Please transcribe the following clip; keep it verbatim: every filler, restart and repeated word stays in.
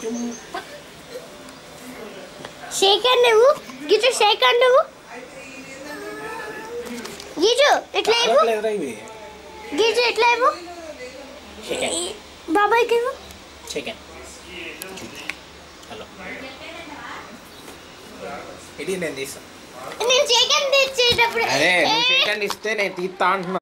Sheikh and నువ్వు గిజు Sheikh and నువ్వు గిజు ఇట్లా ఇవ్వు గిజు ఇట్లా ఇవ్వు బాబాయ్కి ఇవ్వు షేక్ హలో ఇది నేను తీస్తాను నేను షేక్ అండ్ తెచ్చేటప్పుడు అరే నువ్వు షేక్ అండ్ ఇస్తే నేను తీస్తా అంటున్నా